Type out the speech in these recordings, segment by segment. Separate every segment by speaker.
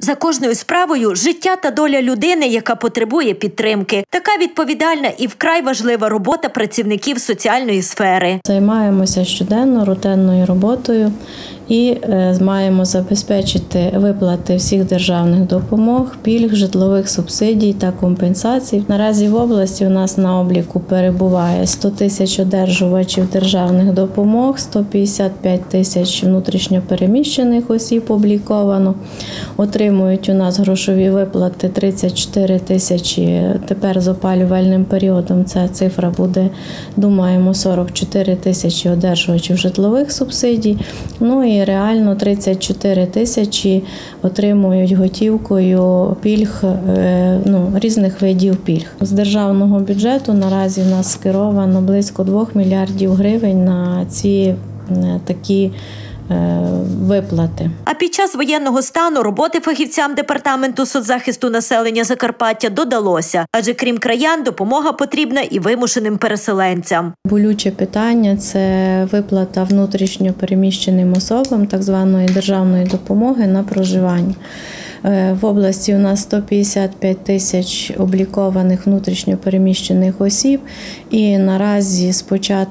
Speaker 1: За кожною справою – життя та доля людини, яка потребує підтримки. Така відповідальна і вкрай важлива робота працівників соціальної сфери.
Speaker 2: Займаємося щоденно рутинною роботою і маємо забезпечити виплати всіх державних допомог, пільг, житлових субсидій та компенсацій. Наразі в області у нас на обліку перебуває 100 тисяч одержувачів державних допомог, 155 тисяч внутрішньопереміщених осіб обліковано. Отримують у нас грошові виплати 34 тисячі. Тепер з опалювальним періодом ця цифра буде, думаємо, 44 тисячі одержувачів житлових субсидій. Ну і реально 34 тисячі отримують готівкою пільг, різних видів пільг. З державного бюджету наразі в нас скеровано близько 2 мільярдів гривень на ці такі виплати.
Speaker 1: А під час воєнного стану роботи фахівцям Департаменту соцзахисту населення Закарпаття додалося, адже крім краян допомога потрібна і вимушеним переселенцям.
Speaker 2: Болюче питання – це виплата внутрішньо переміщеним особам так званої державної допомоги на проживання. В області у нас 155 тисяч облікованих внутрішньо переміщених осіб і наразі з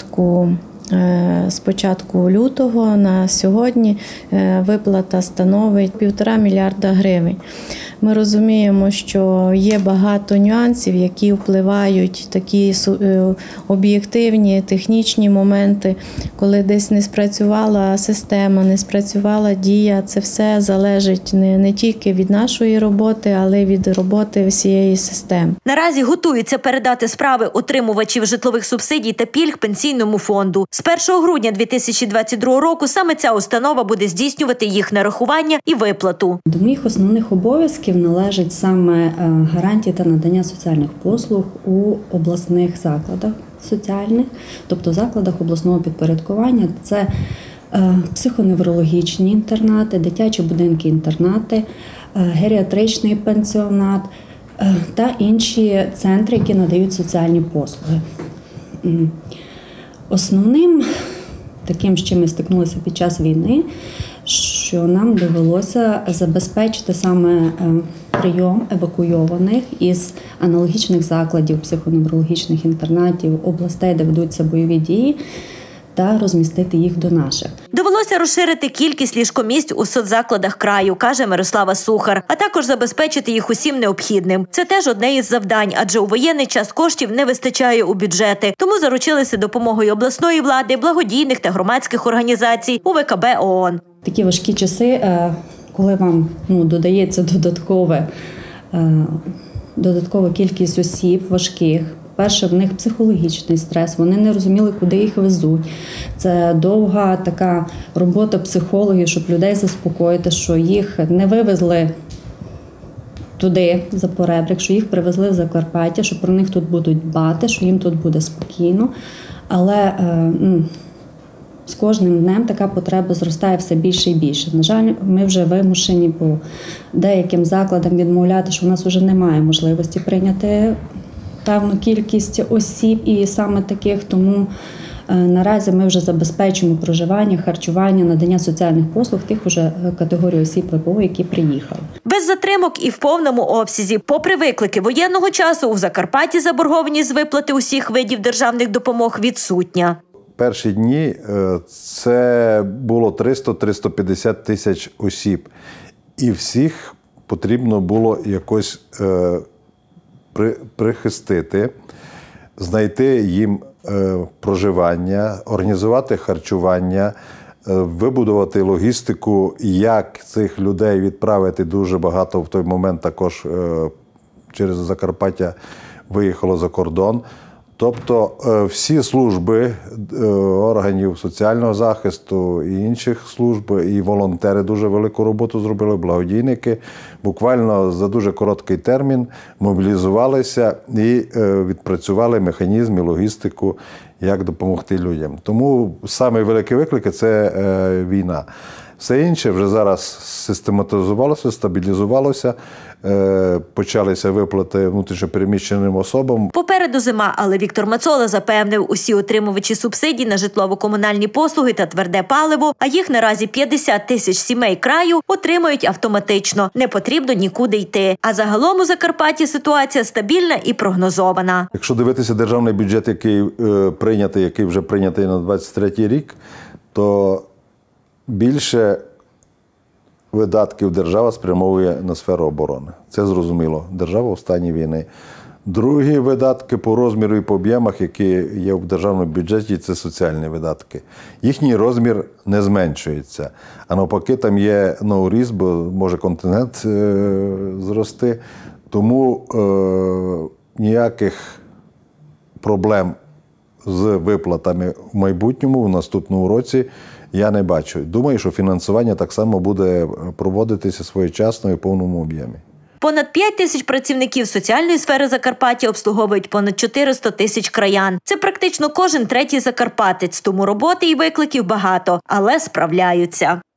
Speaker 2: початку лютого на сьогодні виплата становить 1,5 мільярда гривень. Ми розуміємо, що є багато нюансів, які впливають, такі об'єктивні, технічні моменти, коли десь не спрацювала система, не спрацювала дія. Це все залежить не тільки від нашої роботи, але й від роботи всієї системи.
Speaker 1: Наразі готуються передати справи отримувачів житлових субсидій та пільг Пенсійному фонду. З 1 грудня 2022 року саме ця установа буде здійснювати їх нарахування і виплату.
Speaker 3: До моїх основних обов'язків належить саме гарантії та надання соціальних послуг у обласних закладах соціальних, тобто закладах обласного підпорядкування. Це психоневрологічні інтернати, дитячі будинки-інтернати, геріатричний пансіонат та інші центри, які надають соціальні послуги. Основним таким, з чим ми стикнулися під час війни, що нам довелося забезпечити саме прийом евакуйованих із аналогічних закладів, психоневрологічних інтернатів, областей, де ведуться бойові дії, та розмістити їх до наших.
Speaker 1: Довелося розширити кількість ліжкомісць у соцзакладах краю, каже Мирослава Сухар, а також забезпечити їх усім необхідним. Це теж одне із завдань, адже у воєнний час коштів не вистачає у бюджети. Тому заручилися допомогою обласної влади, благодійних та громадських організацій УВКБ ООН.
Speaker 3: Такі важкі часи, коли вам додається додаткова кількість осіб важких. Перше, в них психологічний стрес, вони не розуміли, куди їх везуть. Це довга така робота психологів, щоб людей заспокоїти, що їх не вивезли туди, за Поребрик, що їх привезли в Закарпаття, що про них тут будуть дбати, що їм тут буде спокійно. Але з кожним днем така потреба зростає все більше і більше. На жаль, ми вже вимушені по деяким закладам відмовляти, що в нас вже немає можливості прийняти певну кількість осіб і саме таких, тому наразі ми вже забезпечуємо проживання, харчування, надання соціальних послуг тих уже категорій осіб ВПО, які приїхали.
Speaker 1: Без затримок і в повному обсязі. Попри виклики воєнного часу, у Закарпатті заборгованість з виплати усіх видів державних допомог відсутня.
Speaker 4: Перші дні це було 300-350 тисяч осіб. І всіх потрібно було якось прихистити, знайти їм проживання, організувати харчування, вибудувати логістику, як цих людей відправити. Дуже багато в той момент також через Закарпаття виїхало за кордон. Тобто всі служби органів соціального захисту і інших служб, і волонтери дуже велику роботу зробили, благодійники, буквально за дуже короткий термін мобілізувалися і відпрацювали механізм і логістику, як допомогти людям. Тому самий великий виклик – це війна. Все інше вже зараз систематизувалося, стабілізувалося, почалися виплати внутрішньопереміщеним особам.
Speaker 1: Попереду зима, але Віктор Мацола запевнив, усі отримувачі субсидій на житлово-комунальні послуги та тверде паливо, а їх наразі 50 тисяч сімей краю, отримують автоматично. Не потрібно нікуди йти. А загалом у Закарпатті ситуація стабільна і прогнозована.
Speaker 4: Якщо дивитися державний бюджет, який вже прийнятий на 23-й рік, то більше видатків держава спрямовує на сферу оборони. Це зрозуміло. Держава в стані війни. Другі видатки по розміру і по об'ємах, які є в державному бюджеті, це соціальні видатки. Їхній розмір не зменшується. А навпаки, там є ріст, бо може контингент зрости. Тому ніяких проблем з виплатами в майбутньому, в наступному році, я не бачу. Думаю, що фінансування так само буде проводитися своєчасно і в повному об'ємі.
Speaker 1: Понад 5 тисяч працівників соціальної сфери Закарпаття обслуговують понад 400 тисяч краян. Це практично кожен третій закарпатець, тому роботи і викликів багато, але справляються.